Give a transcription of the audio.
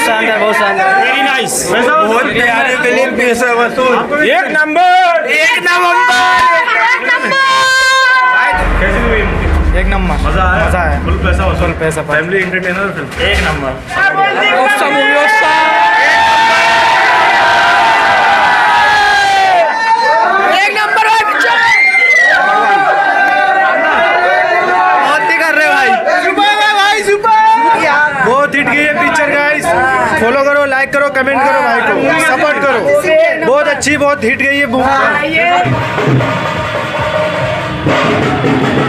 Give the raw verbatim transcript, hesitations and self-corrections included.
शानदार, बहुत शानदार, वेरी नाइस, बहुत प्यारे फिल्म, पैसा वसूल, एक नंबर, एक नंबर, कैसी हुई मूवी? एक नंबर, मजा आया, मजा आया, फुल पैसा वसूल, पैसा, फैमिली एंटरटेनर फिल्म, एक नंबर। बहुत हिट गई है पिक्चर गाइस, फॉलो करो, लाइक करो, कमेंट करो, भाई को सपोर्ट करो, बहुत अच्छी, बहुत हिट गई है।